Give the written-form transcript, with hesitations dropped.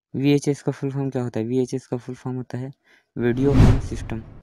VHS का full form क्या होता है? वीएचएस का फुल फॉर्म होता है वीडियो होम सिस्टम।